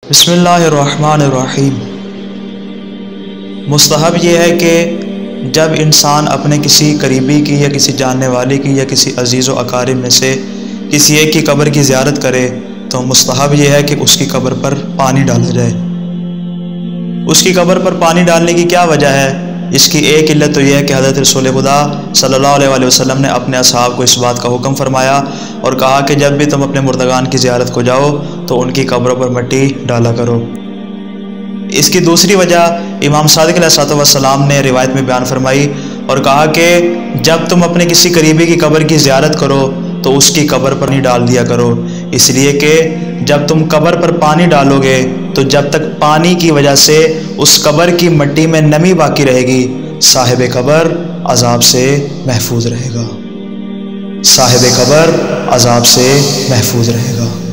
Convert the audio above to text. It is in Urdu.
بسم اللہ الرحمن الرحیم۔ مستحب یہ ہے کہ جب انسان اپنے کسی قریبی کی یا کسی جاننے والے کی یا کسی عزیز و اقارب میں سے کسی ایک کی قبر کی زیارت کرے تو مستحب یہ ہے کہ اس کی قبر پر پانی ڈالا جائے۔ اس کی قبر پر پانی ڈالنے کی کیا وجہ ہے؟ اس کی ایک علت تو یہ ہے کہ حضرت رسول خدا صلی اللہ علیہ وسلم نے اپنے اصحاب کو اس بات کا حکم فرمایا اور کہا کہ جب بھی تم اپنے مردگان کی زیارت کو جاؤ تو ان کی قبروں پر مٹی ڈالا کرو۔ اس کی دوسری وجہ امام صادق علیہ السلام نے روایت میں بیان فرمائی اور کہا کہ جب تم اپنے کسی قریبی کی قبر کی زیارت کرو تو اس کی قبر پر نہیں ڈال دیا کرو، اس لیے کہ جب تم قبر پر پانی ڈالو گے تو جب تک پانی کی وجہ سے اس قبر کی مٹی میں نمی باقی رہے گی صاحب قبر عذاب سے محفوظ رہے گا، صاحب قبر عذاب سے محفوظ رہے گا۔